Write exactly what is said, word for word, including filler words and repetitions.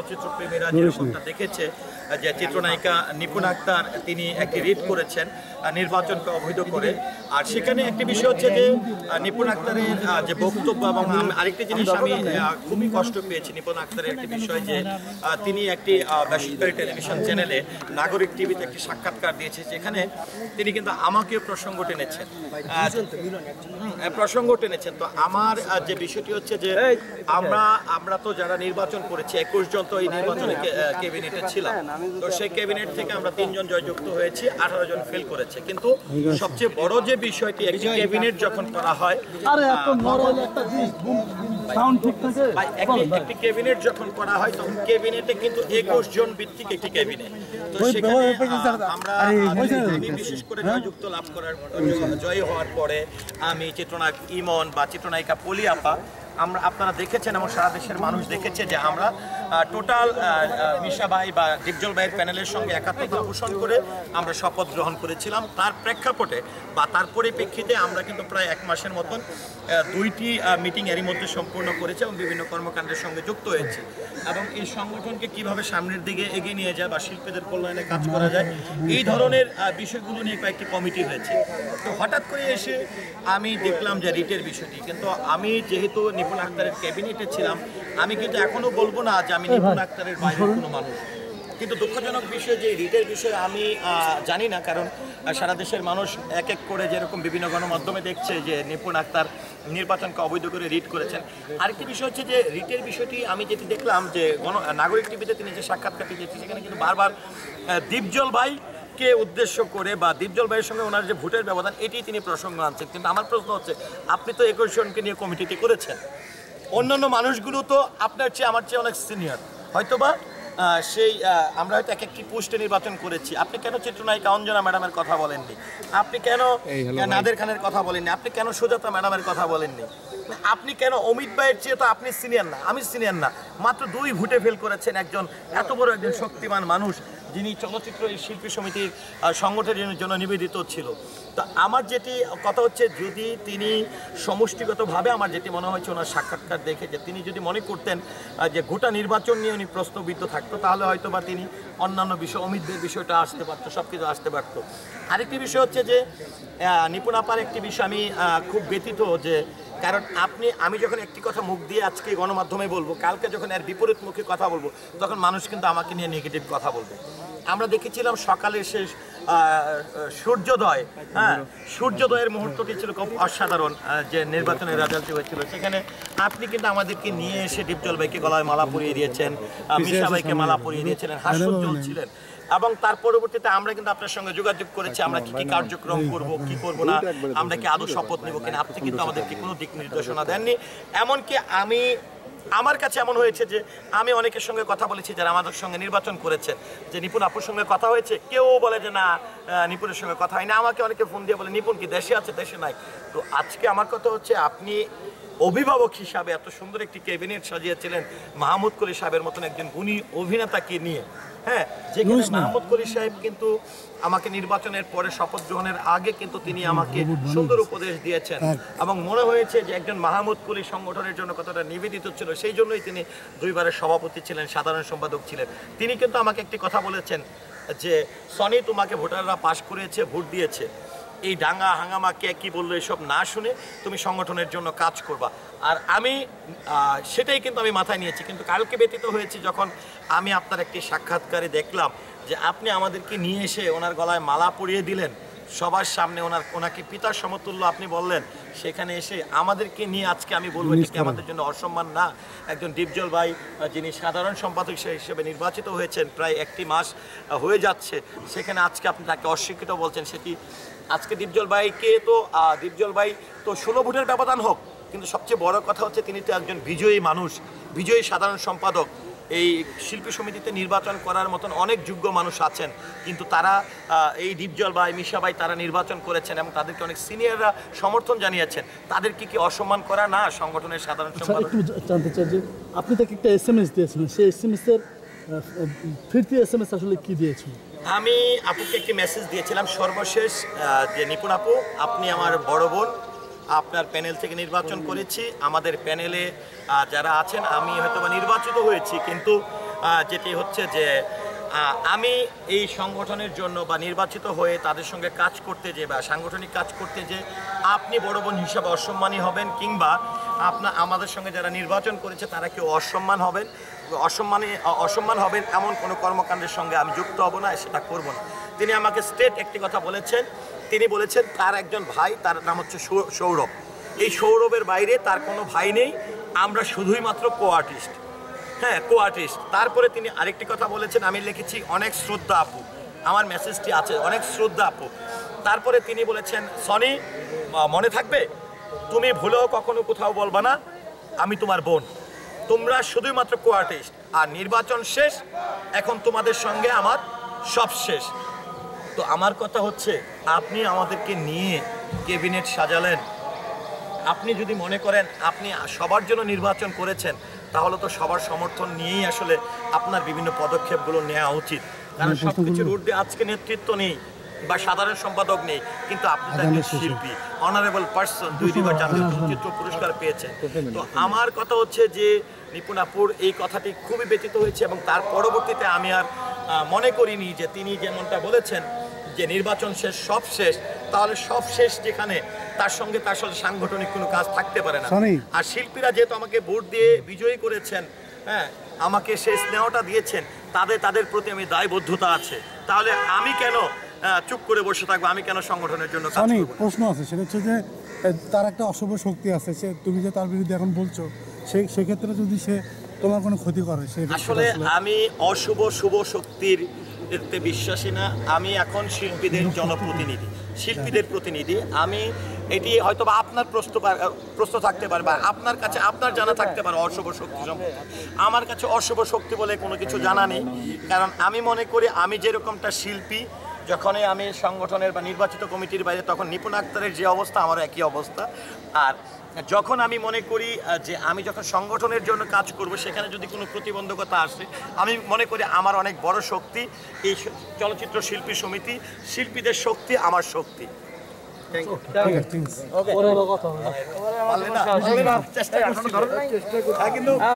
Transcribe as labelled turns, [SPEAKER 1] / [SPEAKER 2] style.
[SPEAKER 1] চলচ্চিত্রপ্রেমীরা যেরকমটা দেখেছে যে চিত্রনায়িকা নিপুণ আক্তার তিনি একটি রিট করেছেন নির্বাচনকে অবৈধ করে। আর সেখানে একটি বিষয় হচ্ছে যে নিপুণ আক্তারের যে বক্তব্য, এবং আরেকটি জিনিস আমি খুবই কষ্ট পেয়েছি নিপুণ আক্তারের একটি বিষয় যে তিনি একটি বেসরকারি টেলিভিশন চ্যানেলে নাগরিক টিভিতে একটি সাক্ষাৎকার দিয়েছে, যেখানে তিনি কিন্তু আমাকেও প্রসঙ্গ টেনেছেন প্রসঙ্গ টেনেছেন তো আমার যে বিষয়টি হচ্ছে যে আমরা আমরা তো যারা নির্বাচন করেছি একুশ জন তো এই নির্বাচনে ক্যাবিনেটে ছিলাম, তো সেই ক্যাবিনেট থেকে আমরা তিনজন জয়যুক্ত হয়েছি, আঠারো জন ফেল করেছে। কিন্তু সবচেয়ে বড় যে বিষয়টি একটি ক্যাবিনেট যখন করা হয়, একটি ক্যাবিনেট যখন করা হয় তখন ক্যাবিনেটে কিন্তু একুশ জন ভিত্তিক একটি ক্যাবিনেট। তো সেখানে আমরা আমি বিশেষ করে জয়যুক্ত লাভ করার জয় হওয়ার পরে আমি চিত্রনায়ক ইমন বা চিত্রনায়িকা পলি আপা আমরা আপনারা দেখেছেন এবং সারা দেশের মানুষ দেখেছে যে আমরা টোটাল মিশা ভাই বা ডিপজল ভাইয়ের প্যানেলের সঙ্গে একাত্মতা পোষণ করে আমরা শপথ গ্রহণ করেছিলাম। তার প্রেক্ষাপটে বা তার পরিপ্রেক্ষিতে আমরা কিন্তু প্রায় এক মাসের মতন দুইটি মিটিং এরই মধ্যে সম্পূর্ণ করেছি এবং বিভিন্ন কর্মকাণ্ডের সঙ্গে যুক্ত হয়েছি। এবং এই সংগঠনকে কিভাবে সামনের দিকে এগিয়ে নিয়ে যায় বা শিল্পীদের কল্যাণে কাজ করা যায় এই ধরনের বিষয়গুলো নিয়ে কয়েকটি কমিটি হয়েছে। তো হঠাৎ করে এসে আমি দেখলাম যে রিটের বিষয়টি, কিন্তু আমি যেহেতু নিপুণ আক্তারের ক্যাবিনেটে ছিলাম আমি কিন্তু এখনো বলবো না যে আমি নিপুণ আক্তারের বাইরের কোনো মানুষ। কিন্তু দুঃখজনক বিষয় যে রিটের বিষয়ে আমি জানি না, কারণ সারা দেশের মানুষ এক এক করে যেরকম বিভিন্ন গণমাধ্যমে দেখছে যে নিপুণ আক্তার নির্বাচনকে অবৈধ করে রিট করেছেন। আরেকটি বিষয় হচ্ছে যে রিটের বিষয়টি আমি যেটি দেখলাম যে গণ নাগরিক টিভিতে তিনি যে সাক্ষাৎকারটি দিয়েছেন সেখানে কিন্তু বারবার ডিপজল ভাই কে উদ্দেশ্য করে বা ডিপজল ভাইয়ের সঙ্গে ওনার যে ভোটের ব্যবধান এটি তিনি প্রসঙ্গ আনছেন। কিন্তু আমার প্রশ্ন হচ্ছে আপনি তো একুশ জনকে নিয়ে কমিটিতে করেছেন, অন্যান্য মানুষগুলো তো আপনার চেয়ে আমার চেয়ে অনেক সিনিয়র, হয়তোবা সেই আমরা হয়তো এক একটি পোস্টে নির্বাচন করেছি। আপনি কেন চিত্রনায়িকা অঞ্জনা ম্যাডামের কথা বলেননি? আপনি কেন নাদের খানের কথা বলেননি? আপনি কেন সুজাতা ম্যাডামের কথা বলেননি? আপনি কেন অমিত ভাইয়ের চেয়ে তো আপনি সিনিয়র না, আমি সিনিয়র না, মাত্র দুই ভোটে ফেল করেছেন একজন এত বড় একজন শক্তিমান মানুষ যিনি চলচ্চিত্র শিল্পী সমিতির সংগঠনের জন্য নিবেদিত ছিল। তো আমার যেটি কথা হচ্ছে যদি তিনি সমষ্টিগতভাবে আমার যেটি মনে হয়েছে ওনার সাক্ষাৎকার দেখে যে তিনি যদি মনে করতেন যে গোটা নির্বাচন নিয়ে উনি প্রশ্নবিদ্ধ থাকতো তাহলে হয়তো বা তিনি অন্যান্য বিষয় অমিতদের বিষয়টা আসতে পারতো, সব কিছু আসতে পারতো। আরেকটি বিষয় হচ্ছে যে নিপুণ আপার একটি বিষয় আমি খুব ব্যথিত যে কারণ আপনি আমি যখন একটি কথা মুখ দিয়ে আজকে গণমাধ্যমে বলবো, কালকে যখন এর বিপরীত মুখে কথা বলবো তখন মানুষ কিন্তু আমাকে নিয়ে নেগেটিভ কথা বলবে। আমরা দেখেছিলাম সকালে শেষ সূর্যোদয়, হ্যাঁ সূর্যোদয়ের মুহূর্তটি ছিল খুব অসাধারণ, যে নির্বাচনের রেজাল্টটি হয়েছিল সেখানে আপনি কিন্তু আমাদেরকে নিয়ে এসে ডিপজল ভাইকে গলায় মালা পরিয়ে দিয়েছেন, মিশা ভাইকে মালা পরিয়ে দিয়েছিলেন, হাস্যোজ্জ্বল ছিলেন। এবং তার পরবর্তীতে আমরা কিন্তু আপনার সঙ্গে যোগাযোগ করেছি আমরা কি কি কার্যক্রম করব কি করব না, আমরা কি আদৌ শপথ নেব কিনা। আপনি কিন্তু আমাদেরকে কোনো দিক নির্দেশনা দেননি। এমনকি আমি আমার কাছে এমন হয়েছে যে আমি অনেকের সঙ্গে কথা বলেছি যারা আমাদের সঙ্গে নির্বাচন করেছেন যে নিপুণ আপুর সঙ্গে কথা হয়েছে, কেউ বলে যে না নিপুণের সঙ্গে কথা হয়নি। আমাকে অনেকে ফোন দিয়ে বলে নিপুণ কি দেশে আছে, দেশে নাই। তো আজকে আমার কথা হচ্ছে আপনি অভিভাবক হিসাবে এত সুন্দর একটি ক্যাবিনেট সাজিয়েছিলেন মাহমুদ কলি সাহেবের মতন একজন গুণী অভিনেতাকে নিয়ে, হ্যাঁ যেখানে মাহমুদ কলি সাহেব কিন্তু আমাকে নির্বাচনের পরে শপথ গ্রহণের আগে কিন্তু তিনি আমাকে সুন্দর উপদেশ দিয়েছেন এবং মনে হয়েছে যে একজন মাহমুদ কলি সংগঠনের জন্য কতটা নিবেদিত ছিল, সেই জন্যই তিনি দুইবারের সভাপতি ছিলেন, সাধারণ সম্পাদক ছিলেন। তিনি কিন্তু আমাকে একটি কথা বলেছেন যে সনি তোমাকে ভোটাররা পাশ করেছে, ভোট দিয়েছে, এই ডাঙ্গা হাঙ্গামা কে কী বললো এসব না শুনে তুমি সংগঠনের জন্য কাজ করবা। আর আমি সেটাই কিন্তু আমি মাথায় নিয়েছি। কিন্তু কালকে ব্যতীত হয়েছি যখন আমি আপনার একটি সাক্ষাৎকারে দেখলাম যে আপনি আমাদেরকে নিয়ে এসে ওনার গলায় মালা পরিয়ে দিলেন সবার সামনে, ওনার ওনাকে পিতার সমতুল্য আপনি বললেন, সেখানে এসে আমাদেরকে নিয়ে আজকে আমি বলবো এটা কি আমাদের জন্য অসম্মান না? একজন ডিপজল ভাই যিনি সাধারণ সম্পাদক হিসেবে নির্বাচিত হয়েছেন প্রায় একটি মাস হয়ে যাচ্ছে, সেখানে আজকে আপনি তাকে অস্বীকৃত বলছেন। সেটি আজকে ডিপজল ভাইকে তো ডিপজল ভাই তো ষোলো ভোটের ব্যবধান হোক, কিন্তু সবচেয়ে বড় কথা হচ্ছে তিনি তো একজন বিজয়ী মানুষ, বিজয়ী সাধারণ সম্পাদক। এই শিল্পী সমিতিতে নির্বাচন করার মতন অনেক যোগ্য মানুষ আছেন, কিন্তু তারা এই ডিপজল ভাই মিশা ভাই তারা নির্বাচন করেছেন এবং তাদেরকে অনেক সিনিয়ররা সমর্থন জানিয়েছেন। তাদেরকে কি অসম্মান করা না সংগঠনের সাধারণ সম্পাদক?
[SPEAKER 2] একটু জানতে চাই যে আপনি তাকে একটা এস এম এস দিয়েছিলেন, সেই এস এম এস এর ফিরতি এস এম এস আসলে কি দিয়েছিল?
[SPEAKER 1] আমি আপুকে একটি মেসেজ দিয়েছিলাম সর্বশেষ যে নিপুণ আপু আপনি আমার বড় বোন, আপনার প্যানেল থেকে নির্বাচন করেছি, আমাদের প্যানেলে যারা আছেন আমি হয়তো বা নির্বাচিত হয়েছি, কিন্তু আহ, যেটি হচ্ছে যে আহ, আমি এই সংগঠনের জন্য বা নির্বাচিত হয়ে তাদের সঙ্গে কাজ করতে যে বা সাংগঠনিক কাজ করতে যে আপনি বড় বোন হিসাবে অসম্মানী হবেন কিংবা আপনার আমাদের সঙ্গে যারা নির্বাচন করেছে তারা কেউ অসম্মান হবেন অসম্মানী অসম্মান হবেন এমন কোনো কর্মকাণ্ডের সঙ্গে আমি যুক্ত হব না, সেটা করব না। তিনি আমাকে স্ট্রেট একটি কথা বলেছেন, তিনি বলেছেন তার একজন ভাই, তার নাম হচ্ছে সৌ- সৌরভ। এই সৌরভের বাইরে তার কোনো ভাই নেই, আমরা শুধুই মাত্র কো আর্টিস্ট। হ্যাঁ, কো আর্টিস্ট। তারপরে তিনি আরেকটি কথা বলেছেন, আমি লিখেছি অনেক শ্রদ্ধা আপু, আমার মেসেজটি আছে, অনেক শ্রদ্ধা আপু। তারপরে তিনি বলেছেন সনি মনে থাকবে, তুমি ভুলেও কখনো কোথাও বলবা না আমি তোমার বোন, তোমরা শুধুই মাত্র কো আর্টিস্ট, আর নির্বাচন শেষ, এখন তোমাদের সঙ্গে আমার সব শেষ। তো আমার কথা হচ্ছে আপনি আমাদেরকে নিয়ে ক্যাবিনেট সাজালেন, আপনি যদি মনে করেন আপনি সবার জন্য নির্বাচন করেছেন তাহলে তো সবার সমর্থন নিয়েই আসলে আপনার বিভিন্ন পদক্ষেপগুলো নেওয়া উচিত। কারণ সব কিছুর ঊর্ধ্বে আজকে নেতৃত্ব নেই বা সাধারণ সম্পাদক নেই, কিন্তু আপনি তো একজন শিল্পী, অনারেবল পার্সন, দুই দুইবার জাতীয় চলচ্চিত্র পুরস্কার পেয়েছেন। তো আমার কথা হচ্ছে যে নিপুণাপুর এই কথাটি খুবই ব্যতীত হয়েছে এবং তার পরবর্তীতে আমি আর আহ, মনে করিনি যে তিনি যেমনটা বলেছেন যে নির্বাচন শেষ, সব শেষ, তাহলে সব শেষ যেখানে তার সঙ্গে তার সাথে সাংগঠনিক কোনো কাজ থাকতে পারে না। আর শিল্পীরা যেহেতু আমাকে ভোট দিয়ে বিজয়ী করেছেন, হ্যাঁ, আমাকে সেই স্নেহটা দিয়েছেন, তাদের তাদের প্রতি আমি দায়বদ্ধতা আছে, তাহলে আমি কেন আহ, চুপ করে বসে থাকবো, আমি কেন সংগঠনের জন্য কাজ
[SPEAKER 3] সানি,
[SPEAKER 1] করবো না?
[SPEAKER 3] প্রশ্ন আছে, সেটা হচ্ছে যে এ, তার একটা অশুভ শক্তি আছে, সে তুমি যে তার বিরুদ্ধে এখন বলছো, সেই সেক্ষেত্রে যদি সে তোমার কোনো ক্ষতি করে, সে
[SPEAKER 1] আসলে আমি অশুভ শুভ শক্তির এতে বিশ্বাসী না, আমি এখন শিল্পীদের জনপ্রতিনিধি, শিল্পীদের প্রতিনিধি। আমি এটি হয়তো বা আপনার প্রশ্ন পা- প্রশ্ন থাকতে পারে বা আপনার কাছে আপনার জানা থাকতে পারে অশুভ শক্তি সম্পর্কে, আমার কাছে অশুভ শক্তি বলে কোনো কিছু জানা নেই। কারণ আমি মনে করি আমি যেরকমটা শিল্পী, যখনই আমি সংগঠনের বা নির্বাচিত কমিটির বাইরে, তখন নিপুণ আক্তারের যে অবস্থা আমারও একই অবস্থা। আর যখন আমি মনে করি আহ, যে আমি যখন সংগঠনের জন্য কাজ করব, সেখানে যদি কোনো প্রতিবন্ধকতা আসে, আমি মনে করি আমার অনেক বড় শক্তি এই স- চলচ্চিত্র শিল্পী সমিতি, শিল্পীদের শক্তি আমার শক্তি। Thank you.
[SPEAKER 3] ঠিক আছে, ঠিক আছে।
[SPEAKER 2] পরে আবার কথা হবে।
[SPEAKER 1] পারলে না? চেষ্টা করছি। হ্যাঁ, কিন্তু